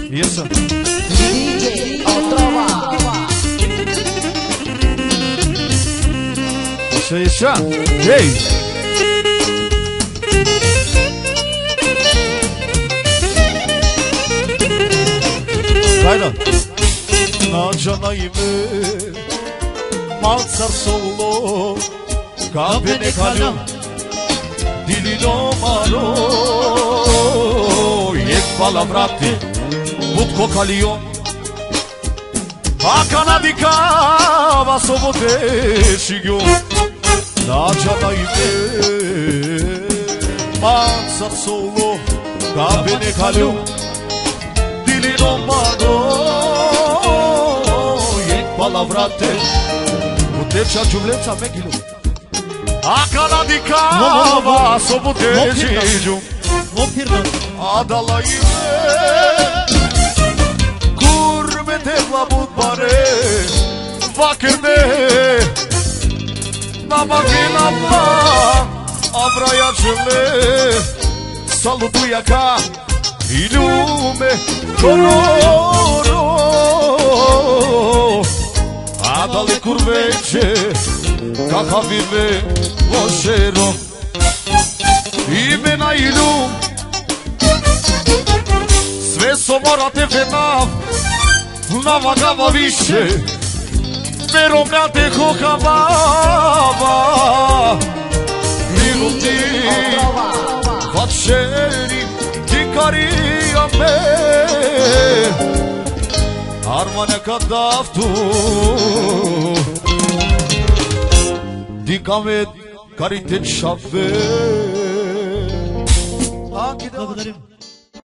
Isso. DJ Otrova. Deixa. Ei. Kayda. Na canayime Mansar solo Kapene kalem Dilino maro Yek palavrati Butko kalion Akana dikava sobote shigyo Na canayime Mansar solo Kapene kalem Dilino maro Palavrate Puteța ciuvleța meghilu Akana dikava sobute shigyo Adala ime Kurmete labut bare Vakirde Namagin abla Avraya çile Salutu yaka Ilume Kororo Adale curveće Kaka vive Vošero Ime na ilu Sve so morate venav Navagava više Vero brate hohavava Minuti Vačeri Tikarija me Armane kadaftu Dikamet karite şafe. Благодарим.